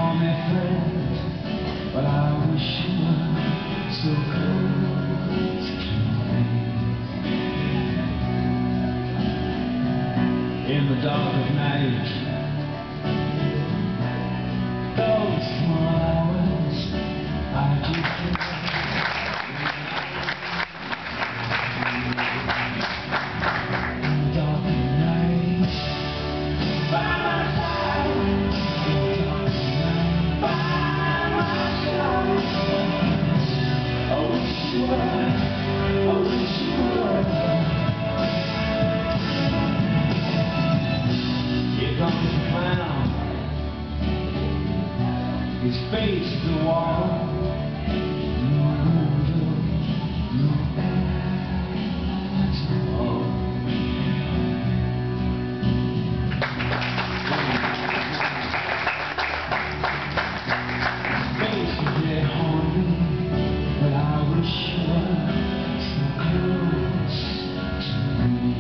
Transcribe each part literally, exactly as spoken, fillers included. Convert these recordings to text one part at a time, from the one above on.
call me friend, but I wish you were so close to me. In the dark of night, those small hours I just his face to the wall. No window, no at all. His face is there haunting, but I wish you were so close to me.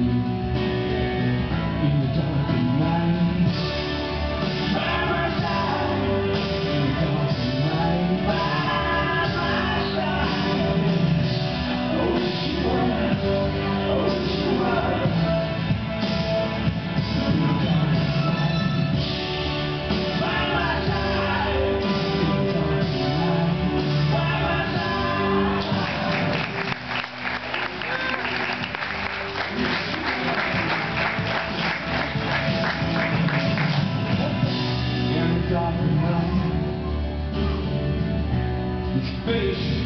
In the dark of night, by my side. Dark night, his face